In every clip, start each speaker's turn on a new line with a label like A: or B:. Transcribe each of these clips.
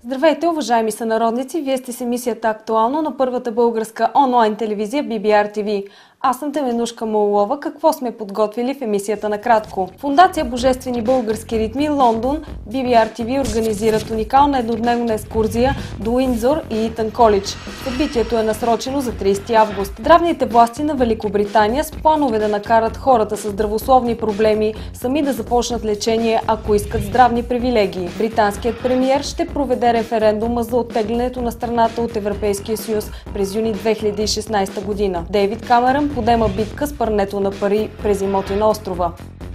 A: Здравейте, уважаеми сънародници! Вие сте с емисията Актуално на първата българска онлайн телевизия BBR TV. Аз съм Теменушка Молова. Какво сме подготвили в емисията накратко? Фондация Божествени български ритми Лондон, BBR TV организират уникална еднодневна екскурзия до Уиндзор и Итън Колидж. Събитието е насрочено за 30 август. Здравните власти на Великобритания с планове да накарат хората с здравословни проблеми сами да започнат лечение, ако искат здравни привилегии. Британският премиер ще проведе референдума за оттеглянето на страната от Европейския съюз през юни 2016 година. Дейвид Камерън подема битка с прането на пари през имоти на острова.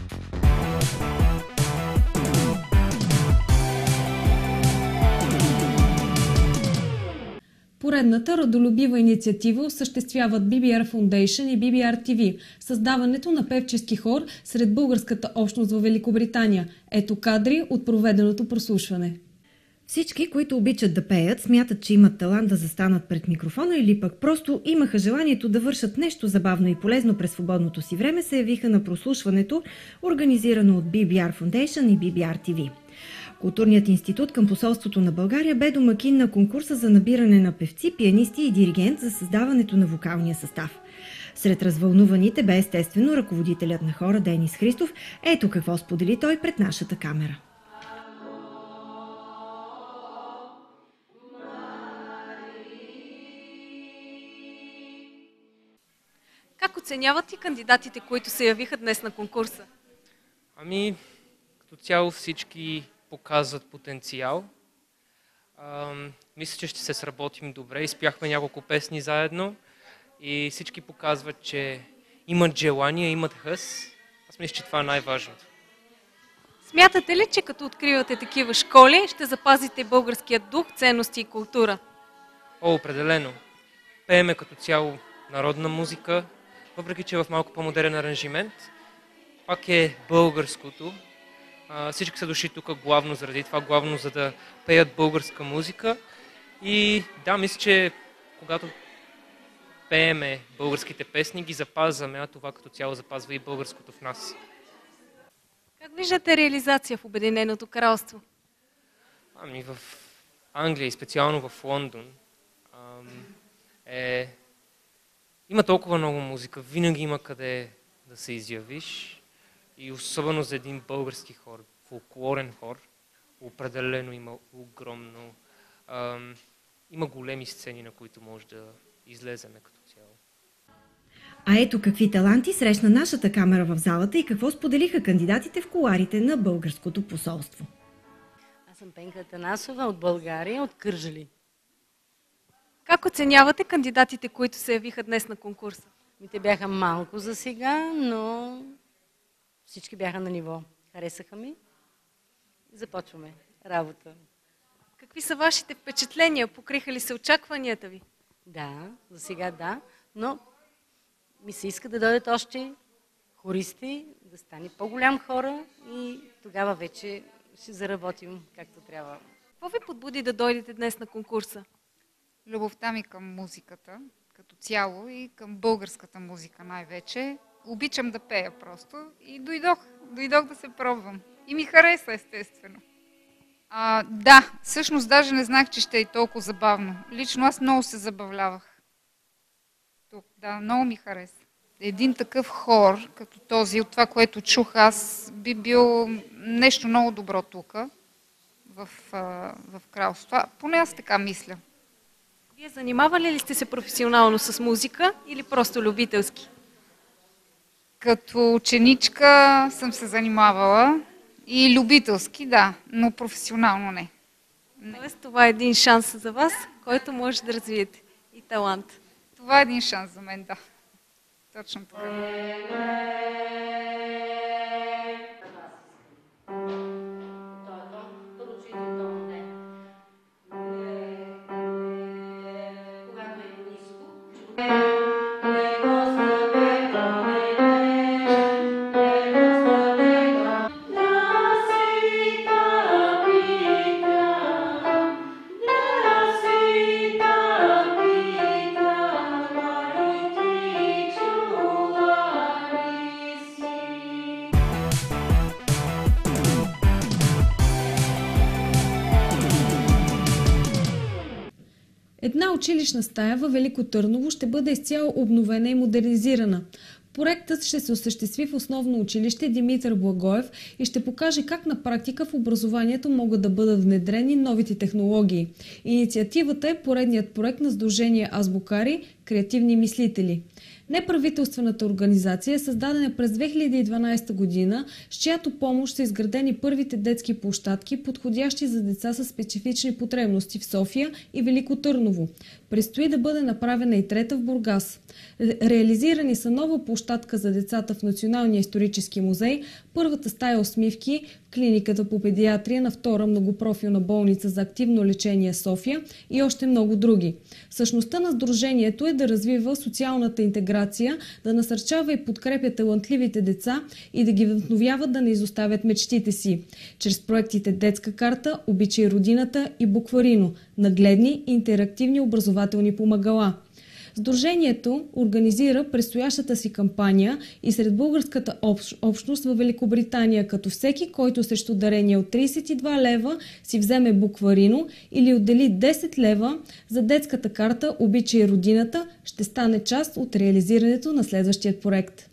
A: Поредната родолюбива инициатива осъществяват BBR Foundation и BBR TV – създаването на певчески хор сред българската общност във Великобритания. Ето кадри от проведеното прослушване.
B: Всички, които обичат да пеят, смятат, че имат талант да застанат пред микрофона или пък просто имаха желанието да вършат нещо забавно и полезно през свободното си време, се явиха на прослушването, организирано от BBR Foundation и BBR TV. Културният институт към посолството на България бе домакин на конкурса за набиране на певци, пианисти и диригент за създаването на вокалния състав. Сред развълнуваните бе естествено ръководителят на хора Денис Христов. Ето какво сподели той пред нашата камера.
A: Как оценяват и кандидатите, които се явиха днес на конкурса?
C: Като цяло всички показват потенциал. Мисля, че ще се сработим добре. Изпяхме няколко песни заедно и всички показват, че имат желание, имат хъс. Аз мисля, че това е най-важното.
A: Смятате ли, че като откривате такива школи, ще запазите българският дух, ценности и култура?
C: Определено. Пееме като цяло народна музика, въпреки че е в малко по-модерен аранжимент. Пак е българското. Всички са дошли тук главно заради това, главно за да пеят българска музика. И да, мисля, че когато пееме българските песни, ги запазваме, а това като цяло запазва и българското в нас.
A: Как виждате реализация в Обединеното кралство?
C: В Англия и специално в Лондон има толкова много музика, винаги има къде да се изявиш. И особено за един български хор, фолклорен хор, определено има огромно. Има големи сцени, на които може да излеземе като цяло.
B: А ето какви таланти срещна нашата камера в залата и какво споделиха кандидатите в кулоарите на българското посолство.
D: Аз съм Пенка Атанасова от България, от Кърджали.
A: Как оценявате кандидатите, които се явиха днес на конкурса?
D: Те бяха малко за сега, но всички бяха на ниво. Харесаха ми. Започваме работа.
A: Какви са вашите впечатления? Покриха ли се очакванията ви?
D: Да, за сега да, но ми се иска да дойдат още хористи, да стане по-голям хора и тогава вече ще заработим както трябва.
A: Какво ви подбуди да дойдете днес на конкурса?
E: Любовта ми към музиката като цяло и към българската музика най-вече. Обичам да пея просто и дойдох да се пробвам. И ми хареса, естествено. Да, всъщност даже не знаех, че ще е толкова забавно. Лично аз много се забавлявах. Тук, да, много ми хареса. Един такъв хор, като този, от това, което чух аз, би бил нещо много добро тук, в кралство. Поне аз така мисля.
A: Вие занимавали ли сте се професионално с музика или просто любителски?
E: Като ученичка съм се занимавала и любителски, да, но професионално не.
A: Тоест, това е един шанс за вас, който може да развиете и талант.
E: Това е един шанс за мен, да. Точно така.
A: училищна стая във Велико Търново ще бъде изцяло обновена и модернизирана. Проектът ще се осъществи в основно училище Димитър Благоев и ще покаже как на практика в образованието могат да бъдат внедрени новите технологии. Инициативата е поредният проект на Сдружение Азбукари „Креативни мислители“. Неправителствената организация е създадена през 2012 година, с чиято помощ са изградени първите детски площадки, подходящи за деца с специфични потребности в София и Велико Търново. Предстои да бъде направена и трета в Бургас. Реализирани са нова площадка за децата в Националния исторически музей, първата стая усмивки в клиниката по педиатрия на втора многопрофилна болница за активно лечение София и още много други. Същността на сдружението е да развива социалната интеграция, да насърчава и подкрепя талантливите деца и да ги вдъхновява да не изоставят мечтите си. Чрез проектите Детска карта, Обичай родината и Букварино – нагледни и интерактивни образователни помагала. Сдружението организира предстоящата си кампания и сред българската общност във Великобритания, като всеки, който срещу дарение от 32 лева си вземе Букварино или отдели 10 лева за детската карта Обичай родината, ще стане част от реализирането на следващия проект.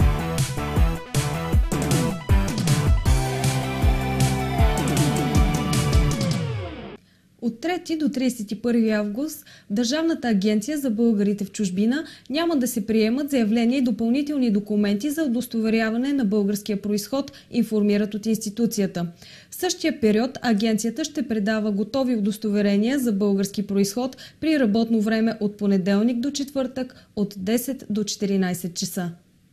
A: От 3 до 31 август в Държавната агенция за българите в чужбина няма да се приемат заявления и допълнителни документи за удостоверяване на българския произход, информират от институцията. В същия период агенцията ще предава готови удостоверения за български произход при работно време от понеделник до четвъртък от 10 до 14 часа.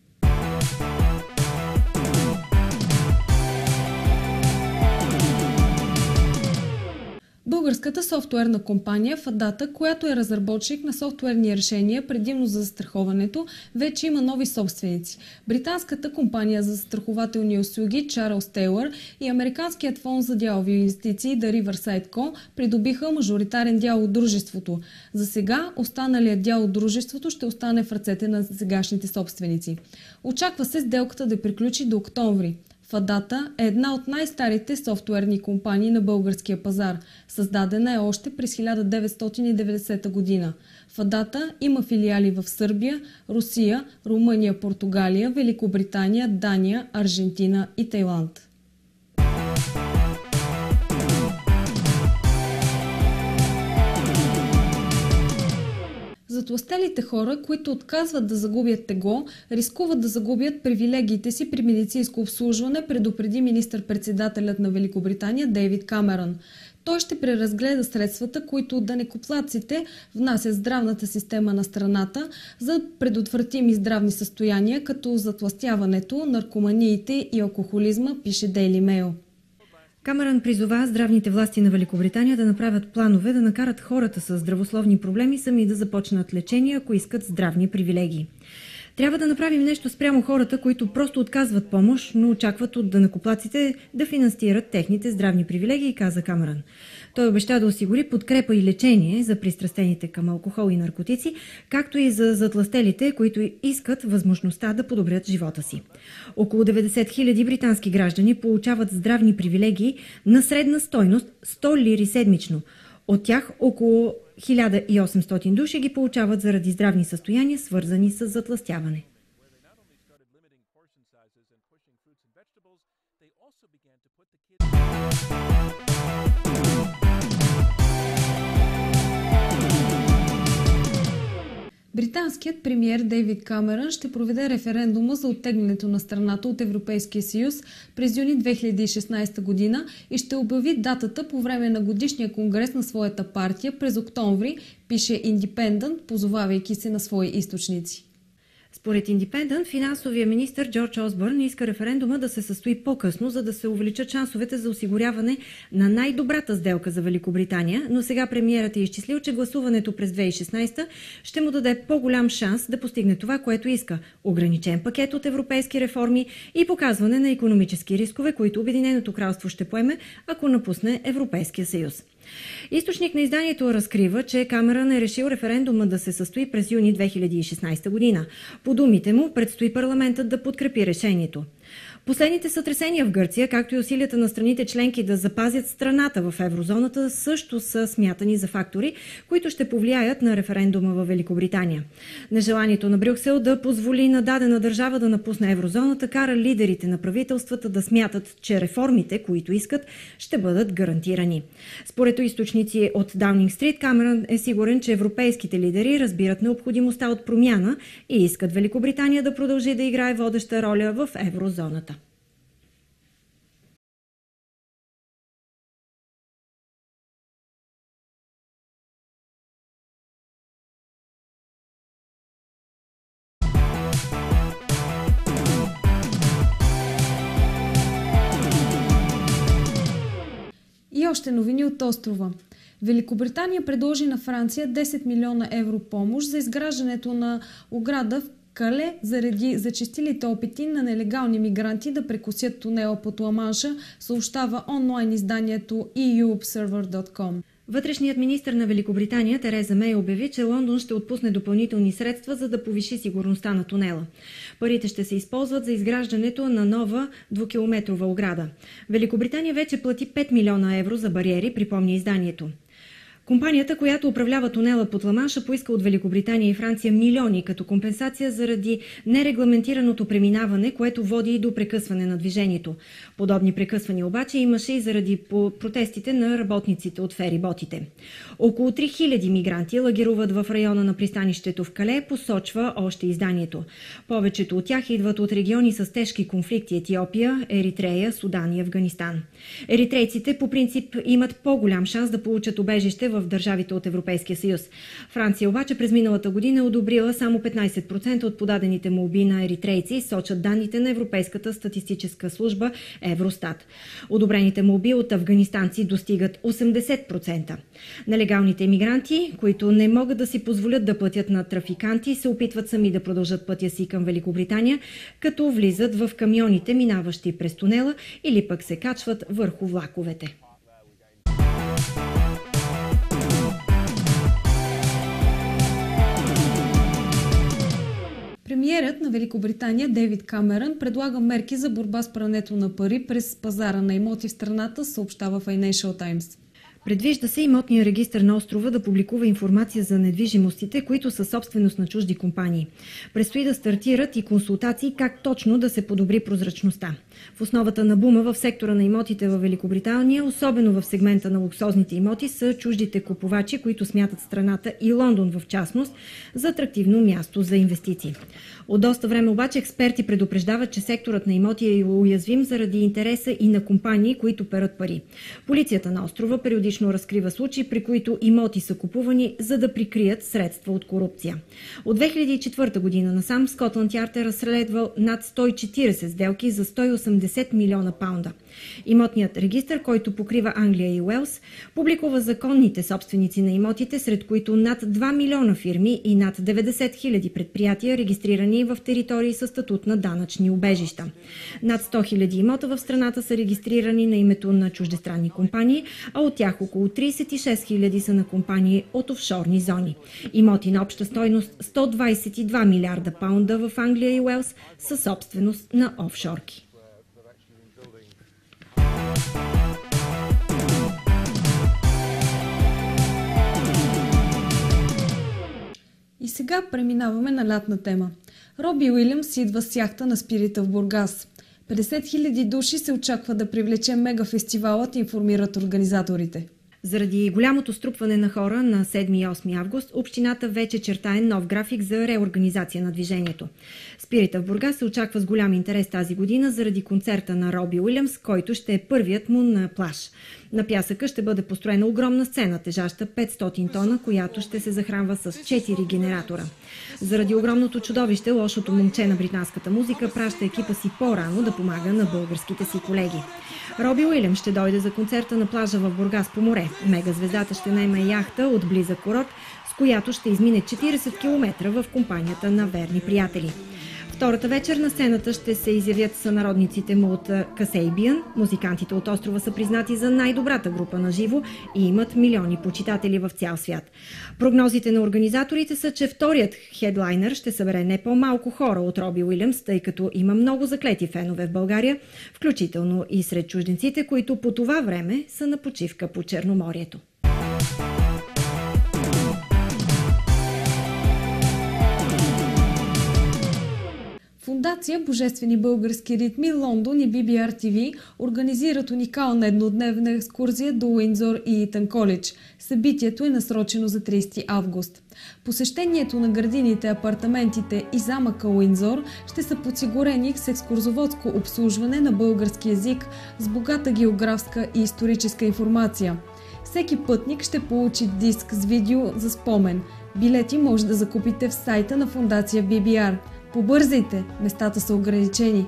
A: Българската софтуерна компания Fadata, която е разработчик на софтуерни решения предимно за застраховането, вече има нови собственици. Британската компания за застрахователни услуги Чарлз Тейлър и американският фонд за дялови инвестиции The Riverside Co. придобиха мажоритарен дял от дружеството. За сега останалият дял от дружеството ще остане в ръцете на сегашните собственици. Очаква се сделката да приключи до октомври. Fadata е една от най-старите софтуерни компании на българския пазар. Създадена е още през 1990 година. Fadata има филиали в Сърбия, Русия, Румъния, Португалия, Великобритания, Дания, Аржентина и Тайланд. Затлъстелите хора, които отказват да загубят тегло, рискуват да загубят привилегиите си при медицинско обслужване, предупреди министър-председателят на Великобритания Дейвид Камерън. Той ще преразгледа средствата, които данъкоплатците внасят в здравната система на страната за предотвратими здравни състояния, като затлъстяването, наркоманиите и алкохолизма, пише Daily Mail.
B: Камерън призова здравните власти на Великобритания да направят планове да накарат хората с здравословни проблеми сами да започнат лечение, ако искат здравни привилегии. Трябва да направим нещо спрямо хората, които просто отказват помощ, но очакват от данъкоплатците да финансират техните здравни привилегии, каза Камерън. Той обеща да осигури подкрепа и лечение за пристрастените към алкохол и наркотици, както и за затлъстелите, които искат възможността да подобрят живота си. Около 90 000 британски граждани получават здравни привилегии на средна стойност 100 лири седмично. От тях около 1800 души ги получават заради здравни състояния, свързани с затлъстяване.
A: Британският премиер Дейвид Камерън ще проведе референдума за оттеглянето на страната от Европейския съюз през юни 2016 година и ще обяви датата по време на годишния конгрес на своята партия през октомври, пише Independent, позовавайки се на свои източници.
B: Според Independent, финансовия министър Джордж Осбърн иска референдума да се състои по-късно, за да се увеличат шансовете за осигуряване на най-добрата сделка за Великобритания, но сега премиерът е изчислил, че гласуването през 2016 ще му даде по-голям шанс да постигне това, което иска – ограничен пакет от европейски реформи и показване на икономически рискове, които Обединеното кралство ще поеме, ако напусне Европейския съюз. Източник на изданието разкрива, че Камерън е решил референдума да се състои през юни 2016 година. По думите му, предстои парламентът да подкрепи решението. Последните сътресения в Гърция, както и усилията на страните членки да запазят страната в еврозоната, също са смятани за фактори, които ще повлияят на референдума в Великобритания. Нежеланието на Брюксел да позволи на дадена държава да напусне еврозоната кара лидерите на правителствата да смятат, че реформите, които искат, ще бъдат гарантирани. Според източници от Даунинг Стрит, Камерън е сигурен, че европейските лидери разбират необходимостта от промяна и искат Великобритания да продължи да играе водеща роля в еврозоната.
A: И още новини от острова. Великобритания предложи на Франция 10 милиона евро помощ за изграждането на ограда в Кале заради зачестилите опити на нелегални мигранти да прекосят тунела под Ла-Манша, съобщава онлайн изданието EUobserver.com.
B: Вътрешният министър на Великобритания Тереза Мей обяви, че Лондон ще отпусне допълнителни средства, за да повиши сигурността на тунела. Парите ще се използват за изграждането на нова 2-километрова ограда. Великобритания вече плати 5 милиона евро за бариери, припомня изданието. Компанията, която управлява тунела под Ла-Манша, поиска от Великобритания и Франция милиони като компенсация заради нерегламентираното преминаване, което води и до прекъсване на движението. Подобни прекъсвания обаче имаше и заради протестите на работниците от фериботите. Около 3000 мигранти лагеруват в района на пристанището в Кале, посочва още изданието. Повечето от тях идват от региони с тежки конфликти – Етиопия, Еритрея, Судан и Афганистан. Еритрейците по принцип имат по-голям шанс да получат убежище в държавите от Европейския съюз. Франция обаче през миналата година е одобрила само 15% от подадените молби на еритрейци, сочат данните на Европейската статистическа служба Евростат. Одобрените молби от афганистанци достигат 80%. Нелегалните имигранти, които не могат да си позволят да платят на трафиканти, се опитват сами да продължат пътя си към Великобритания, като влизат в камионите, минаващи през тунела, или пък се качват върху влаковете.
A: Премиерът на Великобритания Дейвид Камерън предлага мерки за борба с прането на пари през пазара на имоти в страната, съобщава Financial Times.
B: Предвижда се имотния регистър на острова да публикува информация за недвижимостите, които са собственост на чужди компании. Предстои да стартират и консултации как точно да се подобри прозрачността. В основата на бума в сектора на имотите в Великобритания, особено в сегмента на луксозните имоти, са чуждите купувачи, които смятат страната и Лондон в частност за атрактивно място за инвестиции. От доста време обаче експерти предупреждават, че секторът на имоти е уязвим заради интереса и на компании, които перат пари. Полицията на острова периодично разкрива случаи, при които имоти са купувани, за да прикрият средства от корупция. От 2004 година насам Скотланд Ярд е разследвал над 140 сделки за 180 милиона паунда. Имотният регистър, който покрива Англия и Уелс, публикува законните собственици на имотите, сред които над 2 милиона фирми и над 90 хиляди предприятия, регистрирани в територии със статут на данъчни убежища. Над 100 хиляди имота в страната са регистрирани на името на чуждестранни компании, а от тях около 36 хиляди са на компании от офшорни зони. Имоти на обща стойност 122 милиарда паунда в Англия и Уелс са собственост на офшорки.
A: И сега преминаваме на лятна тема. Роби Уилямс идва с яхта на спирита в Бургас. 50 000 души се очаква да привлече мегафестивалът, информират организаторите.
B: Заради голямото струпване на хора на 7 и 8 август, общината вече чертае нов график за реорганизация на движението. Спирита в Бургас се очаква с голям интерес тази година заради концерта на Роби Уилямс, който ще е първият му на плаж. На пясъка ще бъде построена огромна сцена, тежаща 500 тона, която ще се захранва с 4 генератора. Заради огромното чудовище, лошото момче на британската музика праща екипа си по-рано да помага на българските си колеги. Роби Уилямс ще дойде за концерта на плажа в Бургас по море. Мегазвездата ще наема яхта от близък курорт, с която ще измине 40 км в компанията на верни приятели. Втората вечер на сцената ще се изявят сънародниците му от Касейбиан. Музикантите от острова са признати за най-добрата група на живо и имат милиони почитатели в цял свят. Прогнозите на организаторите са, че вторият хедлайнер ще събере не по-малко хора от Роби Уилямс, тъй като има много заклети фенове в България, включително и сред чужденците, които по това време са на почивка по Черноморието.
A: Фондация Божествени български ритми, Лондон и BBR TV организират уникална еднодневна екскурзия до Уиндзор и Итън Колидж. Събитието е насрочено за 30 август. Посещението на градините, апартаментите и замъка Уиндзор ще са подсигурени с екскурзоводско обслужване на български език с богата географска и историческа информация. Всеки пътник ще получи диск с видео за спомен. Билети може да закупите в сайта на Фондация BBR. Побързайте, местата са ограничени.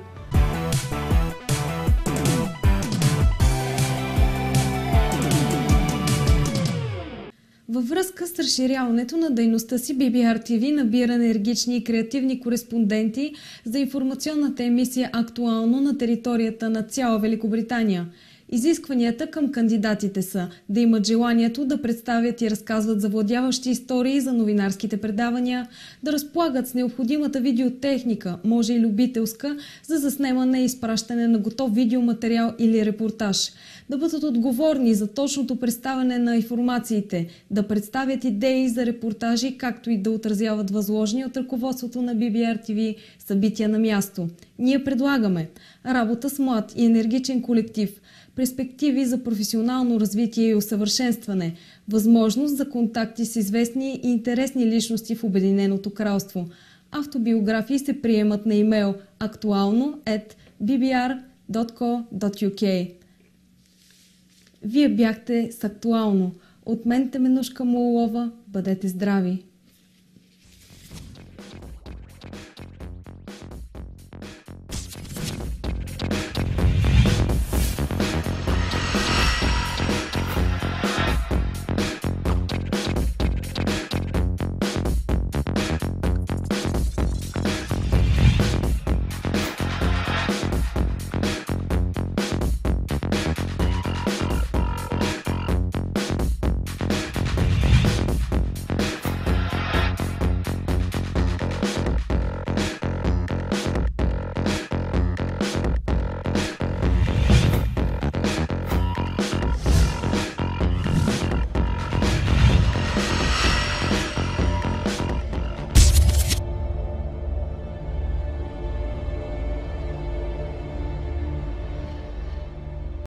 A: Във връзка с разширяването на дейността си, BBR TV набира енергични и креативни кореспонденти за информационната емисия актуално на територията на цяла Великобритания. Изискванията към кандидатите са да имат желанието да представят и разказват завладяващи истории за новинарските предавания, да разполагат с необходимата видеотехника, може и любителска, за заснемане и изпращане на готов видеоматериал или репортаж, да бъдат отговорни за точното представяне на информациите, да представят идеи за репортажи, както и да отразяват възложени от ръководството на BBR TV събития на място. Ние предлагаме работа с млад и енергичен колектив, перспективи за професионално развитие и усъвършенстване, възможност за контакти с известни и интересни личности в Обединеното кралство. Автобиографии се приемат на имейл aktualno@bbr.co.uk. Вие бяхте с Актуално. От мен Теменушка Молова. Бъдете здрави!